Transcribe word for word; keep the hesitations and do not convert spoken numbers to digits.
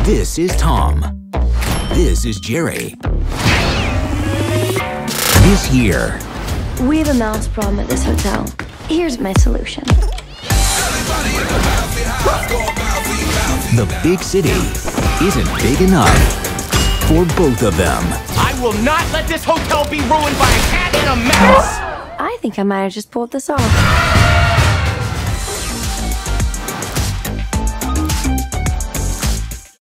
This is Tom. This is Jerry. This year, we have a mouse problem at this hotel. Here's my solution. The big city isn't big enough for both of them. I will not let this hotel be ruined by a cat and a mouse! I think I might have just pulled this off.